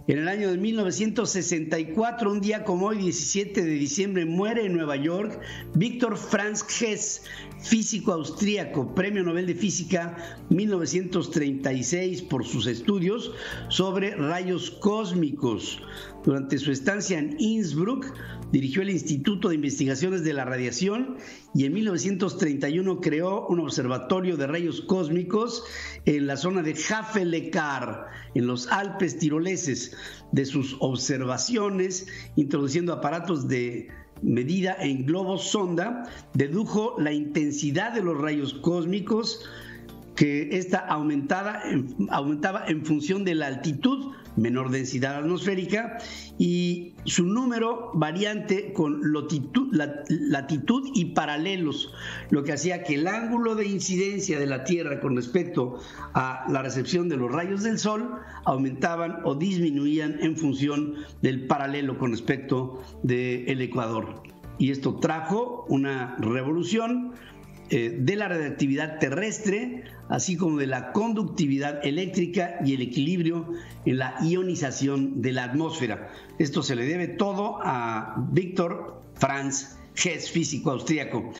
En el año de 1964, un día como hoy, 17 de diciembre, muere en Nueva York Victor Franz Hess, físico austríaco, Premio Nobel de Física 1936 por sus estudios sobre rayos cósmicos. Durante su estancia en Innsbruck, dirigió el Instituto de Investigaciones de la Radiación y en 1931 creó un observatorio de rayos cósmicos en la zona de Havelekar, en los Alpes tiroleses. De sus observaciones, introduciendo aparatos de medida en globos sonda, dedujo la intensidad de los rayos cósmicos, que esta aumentaba en función de la altitud, menor densidad atmosférica, y su número variante con latitud y paralelos, lo que hacía que el ángulo de incidencia de la Tierra con respecto a la recepción de los rayos del Sol aumentaban o disminuían en función del paralelo con respecto del ecuador. Y esto trajo una revolución de la radiactividad terrestre, así como de la conductividad eléctrica y el equilibrio en la ionización de la atmósfera. Esto se le debe todo a Victor Franz Hess, físico austríaco.